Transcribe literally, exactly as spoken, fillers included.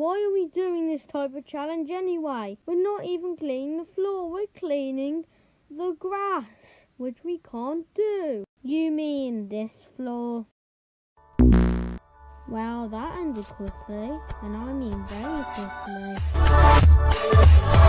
Why are we doing this type of challenge anyway? We're not even cleaning the floor, we're cleaning the grass, which we can't do. You mean this floor? Well, that ended quickly, and I mean very quickly.